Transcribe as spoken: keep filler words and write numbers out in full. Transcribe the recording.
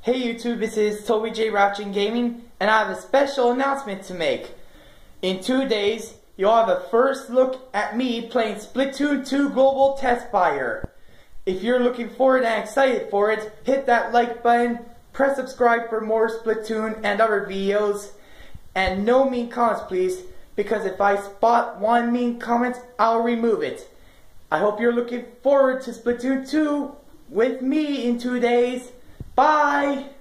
Hey YouTube, this is Toby J Ratchin Gaming, and I have a special announcement to make. In two days, you'll have a first look at me playing Splatoon two Global Test Fire. If you're looking forward and excited for it, hit that like button, press subscribe for more Splatoon and other videos, and no mean comments please, because if I spot one mean comment, I'll remove it. I hope you're looking forward to Splatoon two with me in two days. Bye!